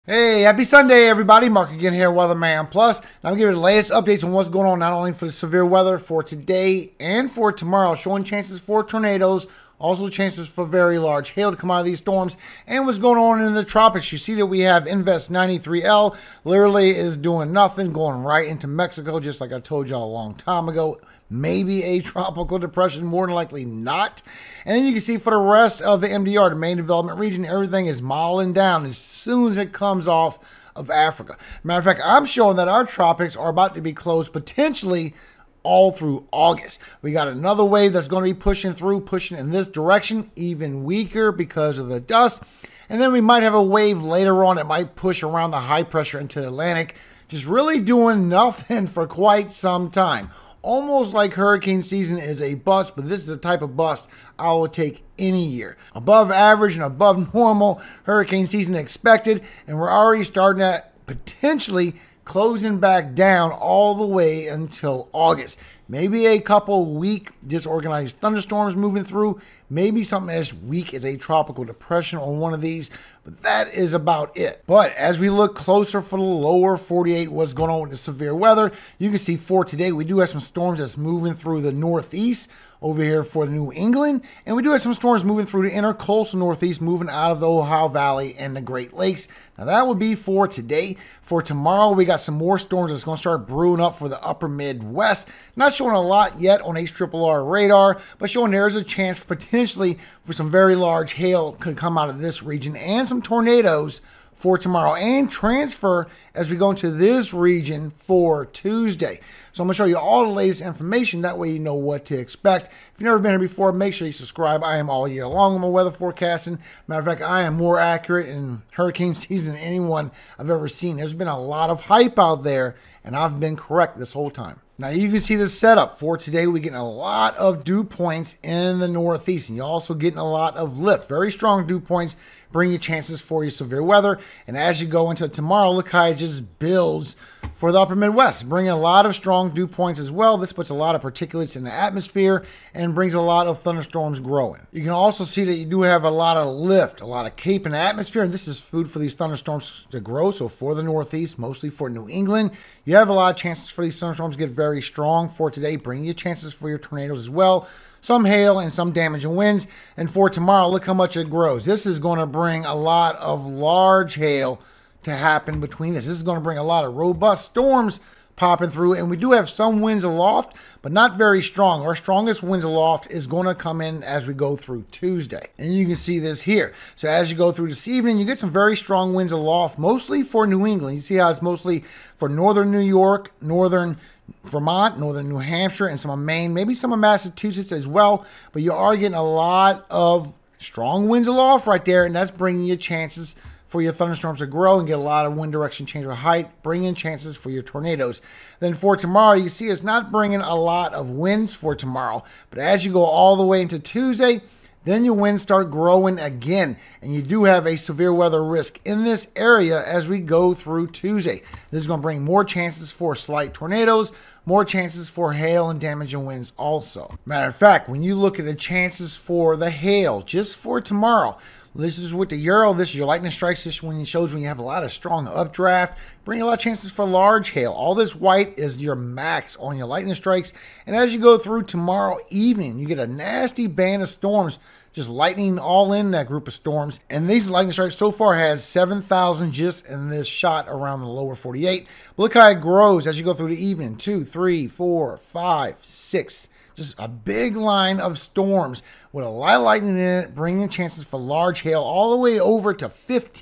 Hey, happy Sunday, everybody. Mark again here, Weatherman Plus. And I'm giving you the latest updates on what's going on, not only for the severe weather for today and for tomorrow, showing chances for tornadoes, also chances for very large hail to come out of these storms, and what's going on in the tropics. You see that we have Invest 93L literally is doing nothing, going right into Mexico, just like I told y'all a long time ago. Maybe a tropical depression, more than likely not. And then you can see for the rest of the MDR, the main development region, everything is modeling down as soon as it comes off of Africa. Matter of fact, I'm showing that our tropics are about to be closed potentially all through August. We got another wave that's going to be pushing in this direction, even weaker because of the dust. And then we might have a wave later on that might push around the high pressure into the Atlantic, just really doing nothing for quite some time. Almost like hurricane season is a bust, but this is the type of bust I will take any year. Above average and above normal hurricane season expected, and we're already starting at potentially closing back down all the way until August. Maybe a couple weak disorganized thunderstorms moving through, maybe something as weak as a tropical depression on one of these, but that is about it. But as we look closer for the lower 48, what's going on with the severe weather, you can see for today, we do have some storms that's moving through the northeast over here for New England, and we do have some storms moving through the intercoastal northeast, moving out of the Ohio Valley and the Great Lakes. Now that would be for today. For tomorrow, we got some more storms that's going to start brewing up for the upper Midwest. Not showing a lot yet on HRRR radar, but showing there's a chance potentially for some very large hail could come out of this region and some tornadoes for tomorrow and transfer as we go into this region for Tuesday. So I'm going to show you all the latest information. That way you know what to expect. If you've never been here before, make sure you subscribe. I am all year long on my weather forecasting. Matter of fact, I am more accurate in hurricane season than anyone I've ever seen. There's been a lot of hype out there, and I've been correct this whole time. Now you can see the setup for today. We're getting a lot of dew points in the northeast, and you're also getting a lot of lift. Very strong dew points bring you chances for your severe weather. And as you go into tomorrow, look how it just builds for the upper Midwest, bringing a lot of strong dew points as well. This puts a lot of particulates in the atmosphere and brings a lot of thunderstorms growing. You can also see that you do have a lot of lift, a lot of cape in the atmosphere, and this is food for these thunderstorms to grow. So for the northeast, mostly for New England, you have a lot of chances for these thunderstorms to get very strong for today, bringing you chances for your tornadoes as well. Some hail and some damage and winds. And for tomorrow, look how much it grows. This is going to bring a lot of large hail to happen between this. This is going to bring a lot of robust storms popping through, and we do have some winds aloft, but not very strong. Our strongest winds aloft is going to come in as we go through Tuesday, and you can see this here. So as you go through this evening, you get some very strong winds aloft, mostly for New England. You see how it's mostly for northern New York, northern Vermont, northern New Hampshire, and some of Maine, maybe some of Massachusetts as well, but you are getting a lot of strong winds aloft right there, and that's bringing you chances for your thunderstorms to grow and get a lot of wind direction change of height, bringing chances for your tornadoes. Then for tomorrow, you see it's not bringing a lot of winds for tomorrow, but as you go all the way into Tuesday, then your winds start growing again, and you do have a severe weather risk in this area as we go through Tuesday. This is going to bring more chances for slight tornadoes, more chances for hail and damage and winds also. Matter of fact, when you look at the chances for the hail just for tomorrow, this is with the Euro. This is your lightning strikes. This one shows when you have a lot of strong updraft, bring a lot of chances for large hail. All this white is your max on your lightning strikes. And as you go through tomorrow evening, you get a nasty band of storms, just lightning all in that group of storms. And these lightning strikes so far has 7,000 just in this shot around the lower 48. But look how it grows as you go through the evening. 2, 3, 4, 5, 6. Just a big line of storms with a lot of lightning in it, bringing chances for large hail all the way over to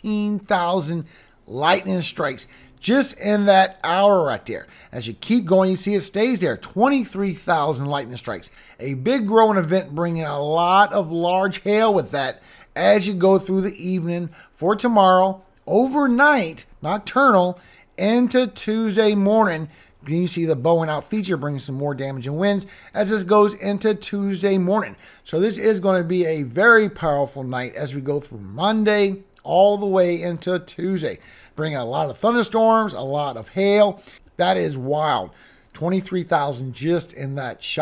15,000 lightning strikes just in that hour right there. As you keep going, you see it stays there, 23,000 lightning strikes. A big growing event bringing a lot of large hail with that as you go through the evening for tomorrow, overnight, nocturnal, into Tuesday morning. Then you see the bow and out feature bringing some more damage and winds as this goes into Tuesday morning. So this is going to be a very powerful night as we go through Monday all the way into Tuesday. Bringing a lot of thunderstorms, a lot of hail. That is wild. 23,000 just in that shot.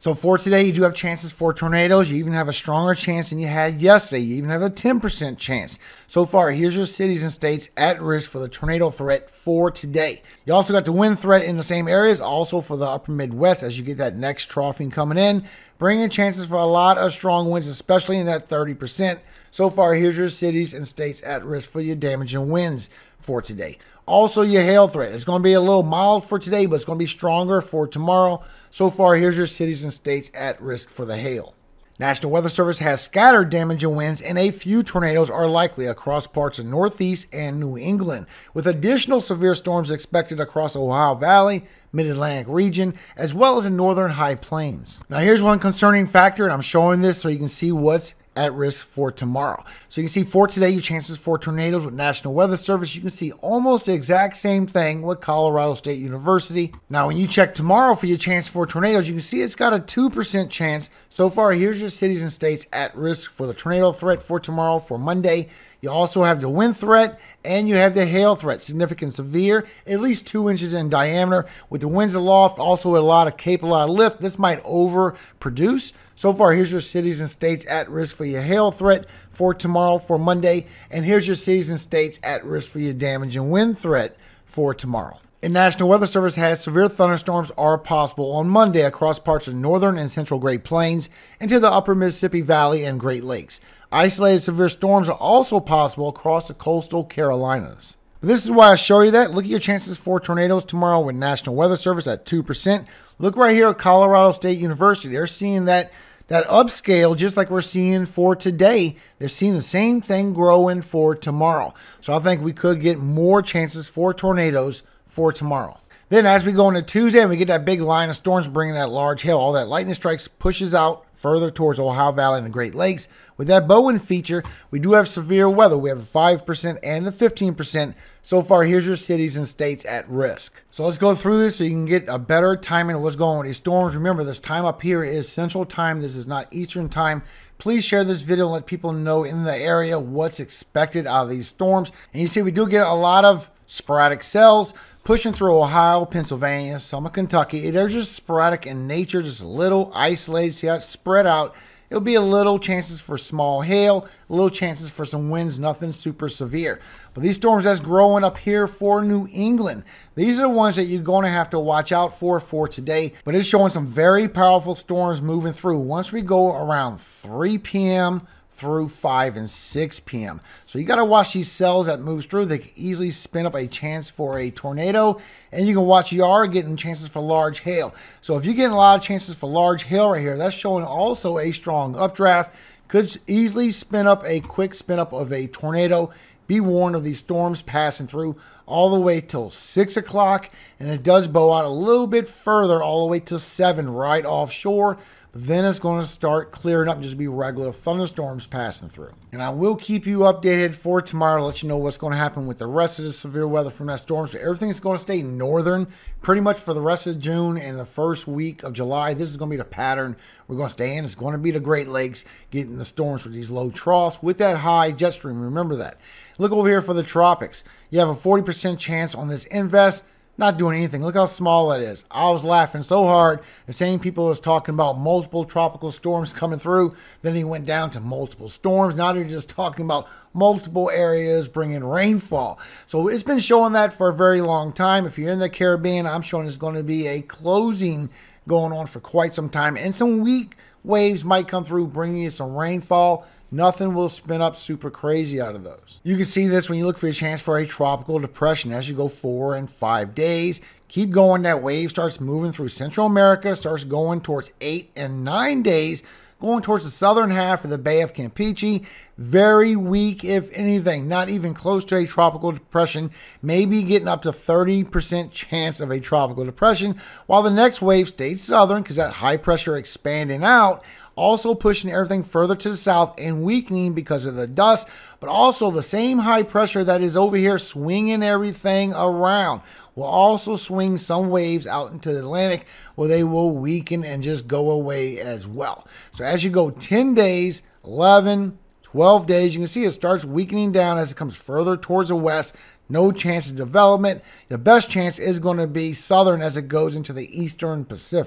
So for today, you do have chances for tornadoes. You even have a stronger chance than you had yesterday. You even have a 10% chance. So far, here's your cities and states at risk for the tornado threat for today. You also got the wind threat in the same areas, also for the upper Midwest as you get that next troughing coming in, bringing chances for a lot of strong winds, especially in that 30%. So far, here's your cities and states at risk for your damaging winds for today. Also, your hail threat. It's going to be a little mild for today, but it's going to be stronger for tomorrow. So far, here's your cities and states at risk for the hail. National Weather Service has scattered damaging winds and a few tornadoes are likely across parts of Northeast and New England, with additional severe storms expected across Ohio Valley, Mid-Atlantic region, as well as in northern high plains. Now here's one concerning factor, and I'm showing this so you can see what's at risk for tomorrow. So you can see for today, your chances for tornadoes with National Weather Service, you can see almost the exact same thing with Colorado State University. Now, when you check tomorrow for your chance for tornadoes, you can see it's got a 2% chance. So far, here's your cities and states at risk for the tornado threat for tomorrow, for Monday. You also have the wind threat and you have the hail threat, significant severe, at least 2 inches in diameter. With the winds aloft, also a lot of cape, a lot of lift, this might overproduce. So far, here's your cities and states at risk for your hail threat for tomorrow, for Monday. And here's your cities and states at risk for your damage and wind threat for tomorrow. And National Weather Service has severe thunderstorms are possible on Monday across parts of northern and central Great Plains into the upper Mississippi Valley and Great Lakes. Isolated severe storms are also possible across the coastal Carolinas. This is why I show you that. Look at your chances for tornadoes tomorrow with National Weather Service at 2%. Look right here at Colorado State University. They're seeing that upscale just like we're seeing for today. They're seeing the same thing growing for tomorrow. So I think we could get more chances for tornadoes for tomorrow. Then as we go into Tuesday and we get that big line of storms bringing that large hail, all that lightning strikes pushes out further towards Ohio Valley and the Great Lakes. With that Bowen feature, we do have severe weather. We have the 5% and the 15%. So far, here's your cities and states at risk. So let's go through this so you can get a better timing of what's going on with these storms. Remember, this time up here is Central Time. This is not Eastern Time. Please share this video and let people know in the area what's expected out of these storms. And you see we do get a lot of sporadic cells pushing through Ohio, Pennsylvania, some of Kentucky. They're just sporadic in nature, just a little isolated. See how it's spread out. It'll be a little chances for small hail, a little chances for some winds, nothing super severe. But these storms that's growing up here for New England, these are the ones that you're going to have to watch out for today. But it's showing some very powerful storms moving through. Once we go around 3 p.m., through 5 and 6 p.m. So you got to watch these cells that moves through. They can easily spin up a chance for a tornado, and you can watch you are getting chances for large hail. So if you're getting a lot of chances for large hail right here, that's showing also a strong updraft. Could easily spin up a quick spin up of a tornado. Be warned of these storms passing through all the way till 6 o'clock, and it does bow out a little bit further all the way to 7 right offshore. But then it's going to start clearing up and just be regular thunderstorms passing through. And I will keep you updated for tomorrow to let you know what's going to happen with the rest of the severe weather from that storm. So everything's going to stay northern pretty much for the rest of June and the first week of July. This is going to be the pattern we're going to stay in. It's going to be the Great Lakes getting the storms with these low troughs with that high jet stream. Remember that. Look over here for the tropics. You have a 40% chance on this invest. Not doing anything. Look how small that is. I was laughing so hard. The same people was talking about multiple tropical storms coming through. Then he went down to multiple storms. Now they're just talking about multiple areas bringing rainfall. So it's been showing that for a very long time. If you're in the Caribbean, I'm showing there's going to be a closing going on for quite some time. And some weak waves might come through bringing you some rainfall. Nothing will spin up super crazy out of those. You can see this when you look for your chance for a tropical depression as you go 4 and 5 days. Keep going. That wave starts moving through Central America, starts going towards 8 and 9 days, going towards the southern half of the Bay of Campeche. Very weak, if anything, not even close to a tropical depression, maybe getting up to 30% chance of a tropical depression, while the next wave stays southern because that high pressure expanding out, also pushing everything further to the south and weakening because of the dust, but also the same high pressure that is over here swinging everything around will also swing some waves out into the Atlantic where they will weaken and just go away as well. So as you go 10 days, 11, 12 days, you can see it starts weakening down as it comes further towards the west. No chance of development. The best chance is going to be southern as it goes into the eastern Pacific.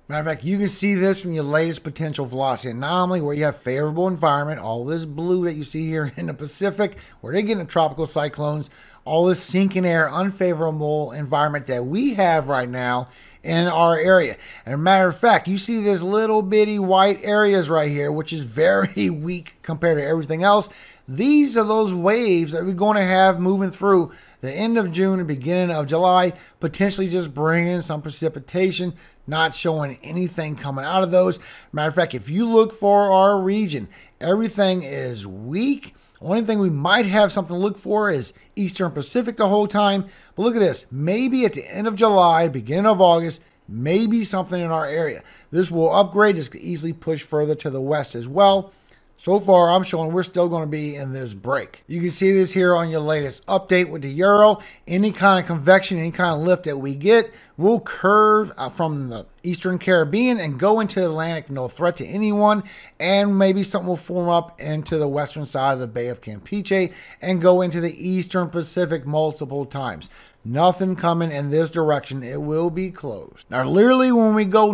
Matter of fact, you can see this from your latest potential velocity anomaly where you have favorable environment, all this blue that you see here in the Pacific, where they're getting the tropical cyclones, all this sinking air, unfavorable environment that we have right now in our area. And a matter of fact, you see this little bitty white areas right here, which is very weak compared to everything else. These are those waves that we're going to have moving through the end of June and beginning of July, potentially just bringing some precipitation, not showing anything coming out of those. Matter of fact, if you look for our region, everything is weak. Only thing we might have something to look for is Eastern Pacific the whole time. But look at this. Maybe at the end of July, beginning of August, maybe something in our area. This will upgrade. This could easily push further to the west as well. So far, I'm showing we're still going to be in this break. You can see this here on your latest update with the Euro. Any kind of convection, any kind of lift that we get will curve from the Eastern Caribbean and go into the Atlantic, no threat to anyone. And maybe something will form up into the western side of the Bay of Campeche and go into the Eastern Pacific multiple times. Nothing coming in this direction. It will be closed. Now, literally when we go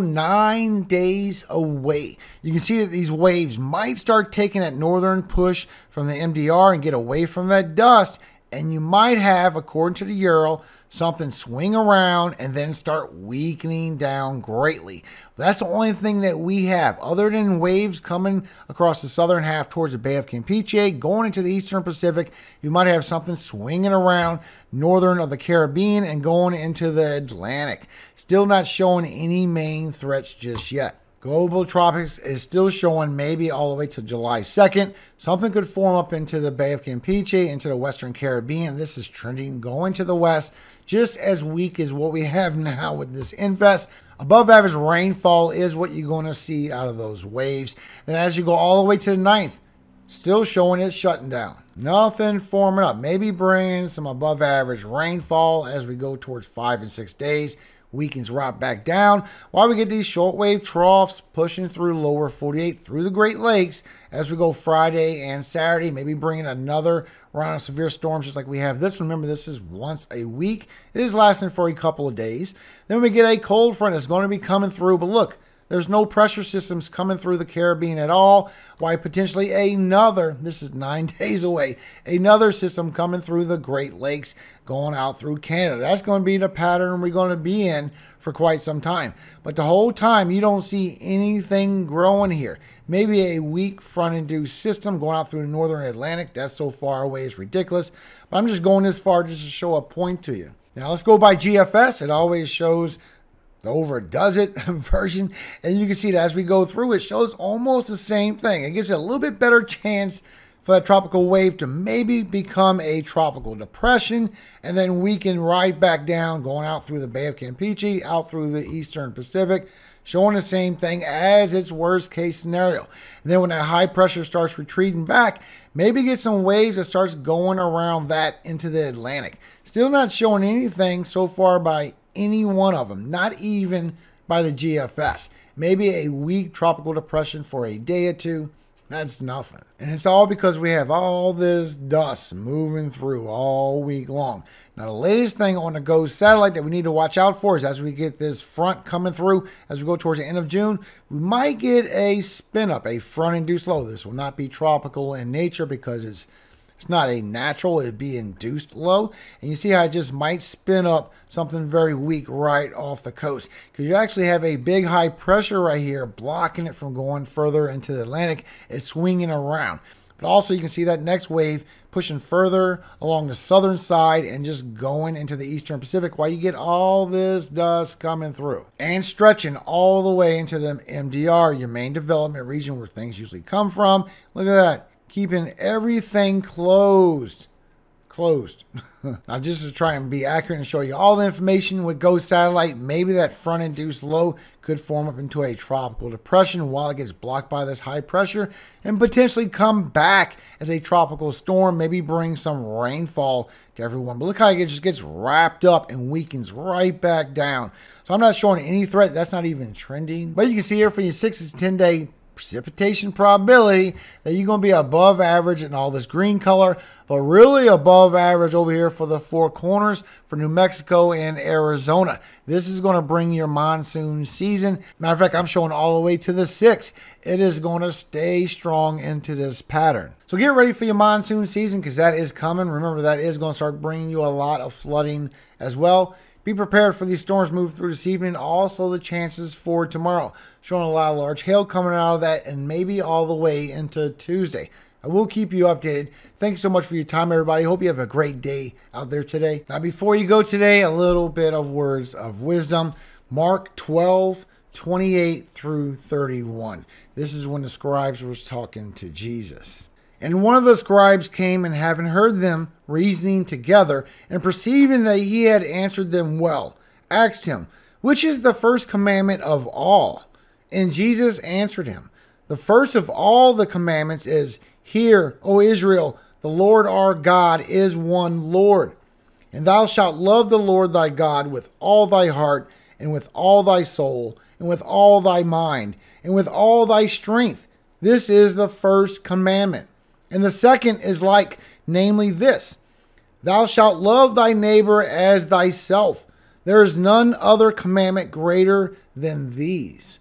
9 days away, you can see that these waves might start taking that northern push from the MDR and get away from that dust. And you might have, according to the Euro, something swing around and then start weakening down greatly. That's the only thing that we have other than waves coming across the southern half towards the Bay of Campeche, going into the Eastern Pacific. You might have something swinging around northern of the Caribbean and going into the Atlantic. Still not showing any main threats just yet. Global tropics is still showing maybe all the way to July 2nd. Something could form up into the Bay of Campeche, into the Western Caribbean. This is trending going to the west, just as weak as what we have now with this infest. Above average rainfall is what you're going to see out of those waves. Then as you go all the way to the 9th, still showing it shutting down. Nothing forming up. Maybe bringing some above average rainfall as we go towards 5 and 6 days. Weakens right back down while we get these shortwave troughs pushing through lower 48 through the Great Lakes as we go Friday and Saturday, maybe bringing another round of severe storms just like we have this. Remember, this is once a week. It is lasting for a couple of days. Then we get a cold front that's going to be coming through, but look, there's no pressure systems coming through the Caribbean at all. Why potentially another, this is 9 days away, another system coming through the Great Lakes going out through Canada. That's going to be the pattern we're going to be in for quite some time. But the whole time, you don't see anything growing here. Maybe a weak front-induced system going out through the northern Atlantic. That's so far away, it's ridiculous. But I'm just going this far just to show a point to you. Now, let's go by GFS. It always shows the overdoes it version, and you can see that as we go through, it shows almost the same thing. It gives it a little bit better chance for that tropical wave to maybe become a tropical depression and then weaken right back down, going out through the Bay of Campeche, out through the Eastern Pacific, showing the same thing as its worst case scenario. And then when that high pressure starts retreating back, maybe get some waves that starts going around that into the Atlantic. Still not showing anything so far by any one of them, not even by the GFS. Maybe a weak tropical depression for a day or two. That's nothing. And it's all because we have all this dust moving through all week long. Now, the latest thing on the GOES satellite that we need to watch out for is as we get this front coming through, as we go towards the end of June, we might get a spin up, a front-induced low. This will not be tropical in nature because it's not a natural, it'd be induced low. And you see how it just might spin up something very weak right off the coast. Because you actually have a big high pressure right here blocking it from going further into the Atlantic. It's swinging around. But also you can see that next wave pushing further along the southern side and just going into the Eastern Pacific while you get all this dust coming through. And stretching all the way into the MDR, your main development region where things usually come from. Look at that. Keeping everything closed. Now, just to try and be accurate and show you all the information with GOES satellite, maybe that front-induced low could form up into a tropical depression while it gets blocked by this high pressure and potentially come back as a tropical storm, maybe bring some rainfall to everyone. But look how it just gets wrapped up and weakens right back down. So I'm not showing any threat. That's not even trending. But you can see here for your 6 to 10 day precipitation probability that you're going to be above average in all this green color, but really above average over here for the Four Corners for New Mexico and Arizona. This is going to bring your monsoon season. Matter of fact, I'm showing all the way to the 6th. It is going to stay strong into this pattern. So get ready for your monsoon season because that is coming. Remember, that is going to start bringing you a lot of flooding as well. Be prepared for these storms move through this evening. Also, the chances for tomorrow. Showing a lot of large hail coming out of that and maybe all the way into Tuesday. I will keep you updated. Thanks so much for your time, everybody. Hope you have a great day out there today. Now, before you go today, a little bit of words of wisdom. Mark 12:28 through 31. This is when the scribes was talking to Jesus. And one of the scribes came, and having heard them reasoning together, and perceiving that he had answered them well, asked him, which is the first commandment of all? And Jesus answered him, the first of all the commandments is, Hear, O Israel, the Lord our God is one Lord. And thou shalt love the Lord thy God with all thy heart, and with all thy soul, and with all thy mind, and with all thy strength. This is the first commandment. And the second is like, namely this, thou shalt love thy neighbor as thyself. There is none other commandment greater than these.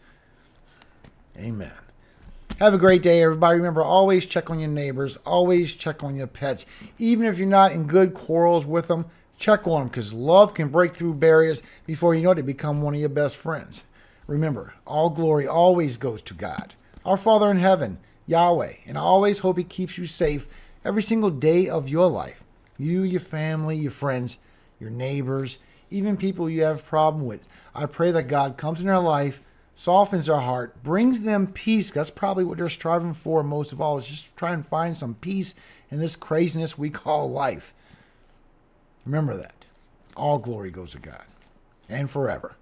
Amen. Have a great day, everybody. Remember, always check on your neighbors. Always check on your pets. Even if you're not in good quarrels with them, check on them because love can break through barriers before you know it, they become one of your best friends. Remember, all glory always goes to God, our Father in heaven, Yahweh, and I always hope He keeps you safe every single day of your life. You, your family, your friends, your neighbors, even people you have a problem with. I pray that God comes in their life, softens their heart, brings them peace. That's probably what they're striving for most of all, is just try and find some peace in this craziness we call life. Remember that. All glory goes to God. And forever.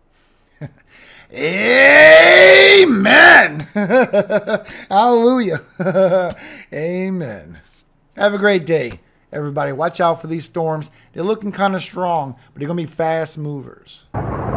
Amen. Hallelujah. Amen. Have a great day, everybody. Watch out for these storms. They're looking kind of strong, but they're going to be fast movers.